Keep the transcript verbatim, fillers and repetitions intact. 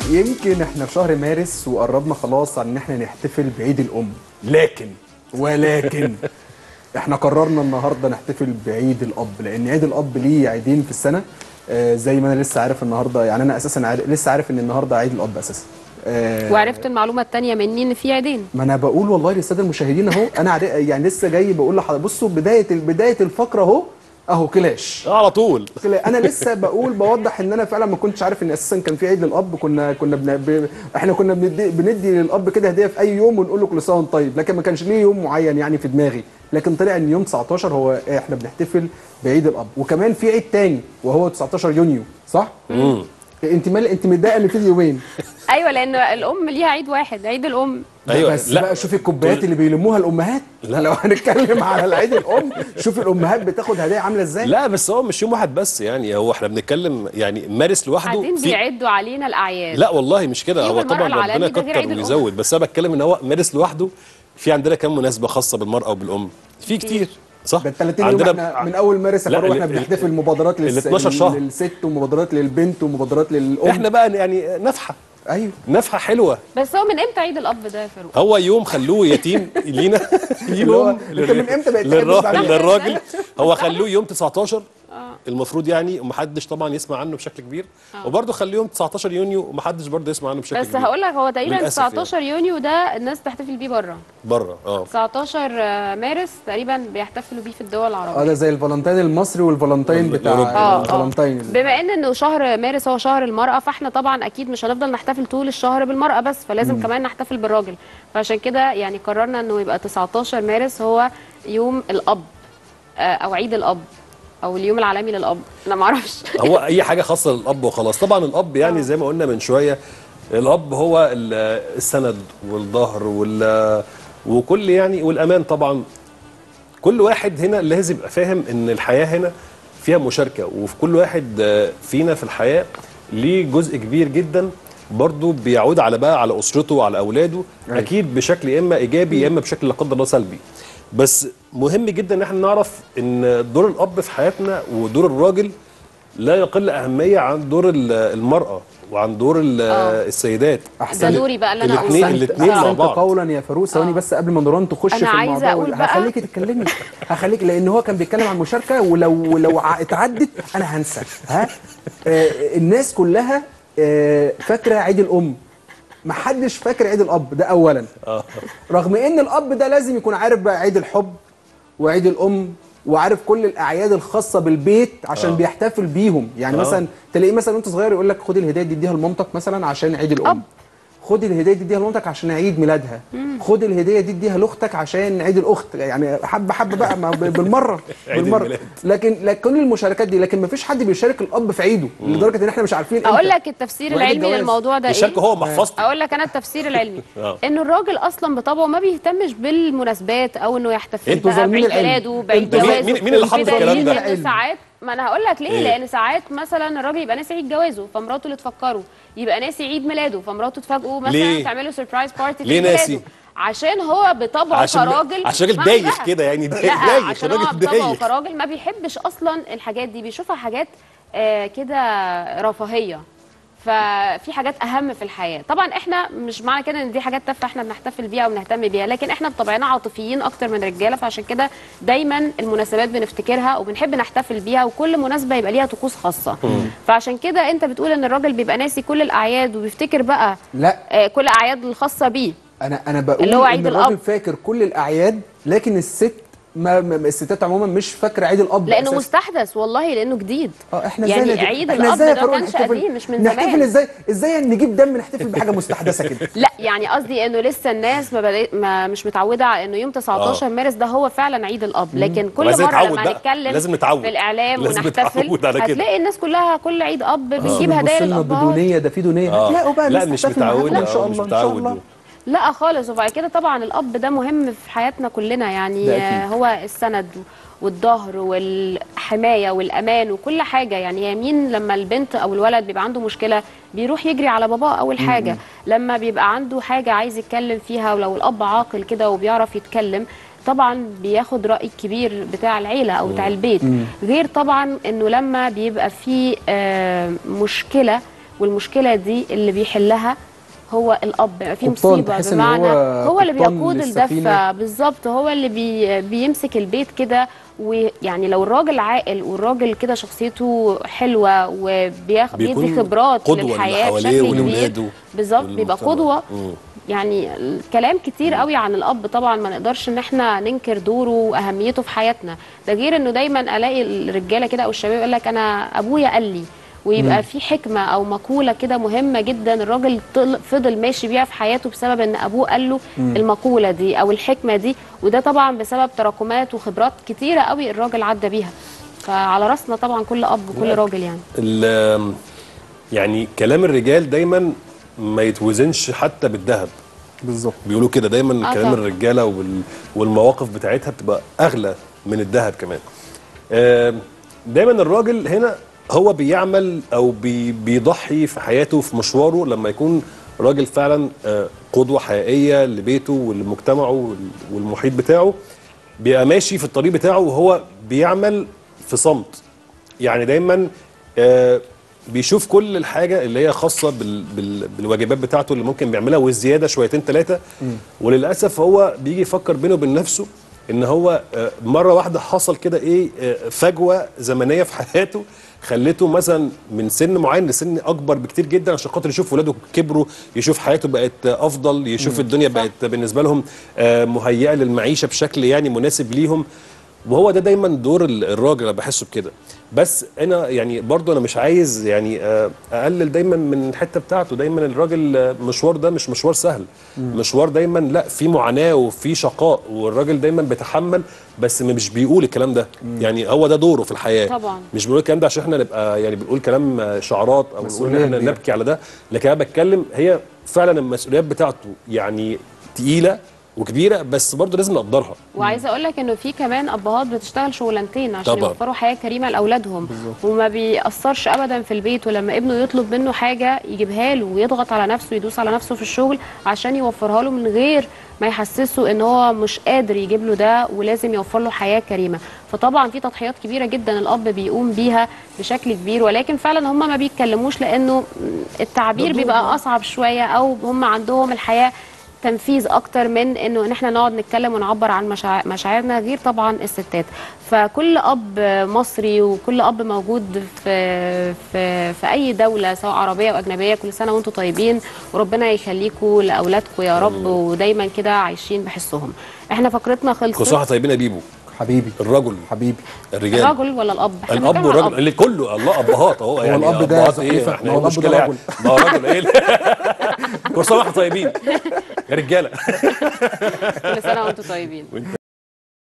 يمكن احنا في شهر مارس وقربنا خلاص عن ان احنا نحتفل بعيد الام، لكن ولكن احنا قررنا النهارده نحتفل بعيد الاب، لان عيد الاب ليه عيدين في السنه. آه زي ما انا لسه عارف النهارده، يعني انا اساسا عارف لسه عارف ان النهارده عيد الاب اساسا. آه وعرفت المعلومه الثانيه مني ان في عيدين. ما انا بقول والله للساده المشاهدين اهو، انا يعني لسه جاي بقول لحضرتك بصوا بدايه بدايه الفقره اهو اهو كلاش على طول. انا لسه بقول بوضح ان انا فعلا ما كنتش عارف ان اساسا كان في عيد للاب. كنا كنا بن... ب... احنا كنا بندي, بندي للاب كده هديه في اي يوم ونقول له كل سنه وانت طيب، لكن ما كانش ليه يوم معين يعني في دماغي، لكن طلع ان يوم تسعتاشر هو احنا بنحتفل بعيد الاب. وكمان في عيد تاني وهو تسعتاشر يونيو، صح؟ امم انت مال انت متضايقه ان في يومين؟ ايوه لان الام ليها عيد واحد، عيد الام. ايوه بس لا بقى شوفي الكوبايات اللي بيلموها الامهات. لا لو هنتكلم على العيد الام شوفي الامهات بتاخد هدايا عامله ازاي. لا بس هو مش يوم واحد بس، يعني هو احنا بنتكلم يعني مارس لوحده قاعدين بيعدوا علينا الاعياد. لا والله مش كده، هو طبعا ربنا يكتر ويزود، بس انا بتكلم ان هو مارس لوحده في عندنا كام مناسبه خاصه بالمراه وبالام، في كتير صح. ده ثلاثين يوم احنا من اول مارس يا احنا بنحتفل مبادرات لل اتناشر شهر للست ومبادرات للبنت ومبادرات للام. احنا بقى يعني نفحه. ايوه نفحه حلوه. بس هو من امتى عيد الاب ده يا فاروق؟ هو يوم خلوه يتيم لينا يوم انت من امتى بقيت للراجل للراجل هو خلوه يوم تسعتاشر المفروض يعني، ومحدش طبعا يسمع عنه بشكل كبير. أوه. وبرده خليهم تسعتاشر يونيو ومحدش برده يسمع عنه بشكل بس كبير. بس هقول لك هو تقريبا تسعتاشر يعني. يونيو ده الناس تحتفل بيه بره بره اه تسعتاشر مارس تقريبا بيحتفلوا بيه في الدول العربيه. اه ده زي الفالنتين المصري والفالنتين بتاع آه الفالنتين. بما ان انه شهر مارس هو شهر المراه، فاحنا طبعا اكيد مش هنفضل نحتفل طول الشهر بالمراه بس، فلازم مم. كمان نحتفل بالراجل. فعشان كده يعني قررنا انه يبقى تسعتاشر مارس هو يوم الاب او عيد الاب او اليوم العالمي للاب. انا ما اعرفش هو اي حاجه خاصه للاب وخلاص. طبعا الاب يعني زي ما قلنا من شويه، الاب هو السند والظهر وال وكل يعني والامان. طبعا كل واحد هنا لازم يبقى فاهم ان الحياه هنا فيها مشاركه، وفي كل واحد فينا في الحياه ليه جزء كبير جدا برضه بيعود على بقى على اسرته وعلى اولاده. أي. اكيد بشكل يا اما ايجابي يا اما بشكل لا قدر الله سلبي. بس مهم جدا ان احنا نعرف ان دور الاب في حياتنا ودور الراجل لا يقل اهميه عن دور المراه وعن دور السيدات. احسن دوري بقى اللي انا الاثنين الاثنين مع بعض. قولا يا فاروق ثواني بس قبل ما نوران تخش في الموضوع هخليكي تتكلمي هخليك لان هو كان بيتكلم عن المشاركه، ولو لو اتعدت انا هنسى. ها آه الناس كلها آه فاكره عيد الام، ما حدش فاكر عيد الاب ده اولا. رغم ان الاب ده لازم يكون عارف بقى عيد الحب وعيد الام وعارف كل الاعياد الخاصه بالبيت عشان أوه. بيحتفل بيهم. يعني أوه. مثلا تلاقيه مثلا وانت صغير يقول لك خد الهديه دي اديها لمامتك مثلا عشان عيد الام أب. خد الهديه دي اديها لمامتك عشان عيد ميلادها. مم. خد الهديه دي اديها لاختك عشان عيد الاخت. يعني حبه حبه بقى بالمره بالمره. لكن لكن كل المشاركات دي، لكن ما فيش حد بيشارك الاب في عيده لدرجه ان احنا مش عارفين. اقول لك التفسير العلمي للموضوع ده ايه؟ يشاركه هو محفظته. اقول لك انا التفسير العلمي انه الراجل اصلا بطبعه ما بيهتمش بالمناسبات او انه يحتفل بقى بعيد ميلاده بعيد جوازه. مين مين اللي حافظ الكلام ده؟ ساعات ما انا هقول لك ليه. إيه؟ لان ساعات مثلا الراجل يبقى ناسي عيد جوازه فمراته اللي تفكره، يبقى ناسي عيد ميلاده فمراته تفاجئه مثلا تعمل له سربرايز بارتي في عيد ميلاده. عشان هو بطبعه كراجل عشان راجل دايخ كده يعني دايخ عشان هو بطبعه كراجل ما بيحبش اصلا الحاجات دي، بيشوفها حاجات آه كده رفاهيه. ففي حاجات اهم في الحياه. طبعا احنا مش معنى كده ان دي حاجات تافهه احنا بنحتفل بيها وبنهتم بيها، لكن احنا بطبعنا عاطفيين اكتر من رجاله، فعشان كده دايما المناسبات بنفتكرها وبنحب نحتفل بيها، وكل مناسبه يبقى ليها طقوس خاصه. مم. فعشان كده انت بتقول ان الراجل بيبقى ناسي كل الاعياد وبيفتكر بقى لا آه كل الاعياد الخاصه بيه. انا انا بقول اللي هو عيد ان الراجل فاكر كل الاعياد، لكن الست ما الستات عموما مش فاكره عيد الاب لانه أساسا. مستحدث والله لانه جديد. اه احنا يعني ازاي عيد الاب ده ما كانش قديم مش من زمان. نحتفل ازاي ازاي نجيب دم نحتفل بحاجه مستحدثه كده؟ لا يعني قصدي انه لسه الناس ما, بدأ ما مش متعوده على انه يوم تسعتاشر آه. مارس ده هو فعلا عيد الاب. لكن كل مره لما نتكلم لازم نتعود في الاعلام ونحتفل هتلاقي الناس كلها كل عيد اب بنجيب هدايا للابهات. بدونيه ده في دونيه هتلاقوا بقى لا مش متعوده ان شاء الله ان شاء الله. لا خالص. وبعد كده طبعا الاب ده مهم في حياتنا كلنا، يعني هو السند والظهر والحمايه والامان وكل حاجه. يعني مين لما البنت او الولد بيبقى عنده مشكله بيروح يجري على باباه اول حاجه. مم. لما بيبقى عنده حاجه عايز يتكلم فيها، ولو الاب عاقل كده وبيعرف يتكلم طبعا بياخد راي كبير بتاع العيله او بتاع البيت. مم. غير طبعا انه لما بيبقى في آه مشكله والمشكله دي اللي بيحلها هو الاب. في مصيبه بمعنى هو, هو اللي بيقود الدفه بالظبط، هو اللي بي بيمسك البيت كده. ويعني لو الراجل عاقل والراجل كده شخصيته حلوه وبيدي خبرات للحياه بشكل كبير بالظبط بيبقى قدوه. يعني الكلام كتير قوي عن الاب طبعا ما نقدرش ان احنا ننكر دوره واهميته في حياتنا، ده غير انه دايما الاقي الرجاله كده او الشباب يقول لك انا ابويا قال لي، ويبقى في حكمه او مقوله كده مهمه جدا الراجل فضل ماشي بيها في حياته بسبب ان ابوه قال له المقوله دي او الحكمه دي، وده طبعا بسبب تراكمات وخبرات كتيره قوي الراجل عدى بيها. فعلى راسنا طبعا كل اب وكل راجل. يعني يعني كلام الرجال دايما ما يتوزنش حتى بالذهب بالظبط، بيقولوا كده دايما. آه كلام طبعا. الرجاله وال... والمواقف بتاعتها بتبقى اغلى من الذهب كمان. آه دايما الراجل هنا هو بيعمل او بي بيضحي في حياته في مشواره لما يكون راجل فعلا قدوه حقيقيه لبيته ولمجتمعه والمحيط بتاعه، بيبقى ماشي في الطريق بتاعه وهو بيعمل في صمت. يعني دايما بيشوف كل الحاجه اللي هي خاصه بال بال بالواجبات بتاعته اللي ممكن بيعملها والزياده شويتين ثلاثه، وللاسف هو بيجي يفكر بينه وبين نفسه ان هو مره واحده حصل كده ايه فجوه زمنيه في حياته خلته مثلا من سن معين لسن اكبر بكتير جدا عشان خاطر يشوف ولاده كبروا، يشوف حياته بقت افضل، يشوف مم. الدنيا بقت بالنسبه لهم مهيئه للمعيشه بشكل يعني مناسب ليهم. وهو ده دايما دور الراجل، انا بحسه بكده. بس انا يعني برضو انا مش عايز يعني اقلل دايما من الحته بتاعته. دايما الراجل مشوار ده مش مشوار سهل، مم. مشوار دايما لا في معاناه وفي شقاء، والراجل دايما بيتحمل بس مش بيقول الكلام ده. مم. يعني هو ده دوره في الحياه طبعا. مش بيقول الكلام ده عشان احنا نبقى يعني بنقول كلام شعارات او نقول ان احنا نبكي على ده، لكن انا بتكلم هي فعلا المسؤوليات بتاعته يعني تقيله وكبيره، بس برضه لازم نقدرها. وعايزه اقول لك انه في كمان ابهات بتشتغل شغلانتين عشان طبعا. يوفروا حياه كريمه لاولادهم، وما بيأثرش ابدا في البيت، ولما ابنه يطلب منه حاجه يجيبها له ويضغط على نفسه ويدوس على نفسه في الشغل عشان يوفرها له من غير ما يحسسه ان هو مش قادر يجيب له ده، ولازم يوفر له حياه كريمه. فطبعا في تضحيات كبيره جدا الاب بيقوم بيها بشكل كبير، ولكن فعلا هم ما بيتكلموش لانه التعبير بيبقى اصعب شويه، او هم عندهم الحياه تنفيذ اكتر من انه ان احنا نقعد نتكلم ونعبر عن مشاعرنا، غير طبعا الستات. فكل اب مصري وكل اب موجود في في في اي دوله سواء عربيه او اجنبيه، كل سنه وانتم طيبين، وربنا يخليكم لاولادكم يا رب، ودايما كده عايشين بحسهم. احنا فقرتنا خلصت. كل سنه طيبين يا بيبو حبيبي. الرجل حبيبي الرجال الرجل ولا الاب؟ الاب والرجل اللي كله الله ابهات اهو. يعني هو الاب ده ايه؟ احنا ايه المشكله يعني؟ ما هو رجل ايه؟ كل سنه واحنا طيبين يا رجاله. كل سنه وانتم طيبين.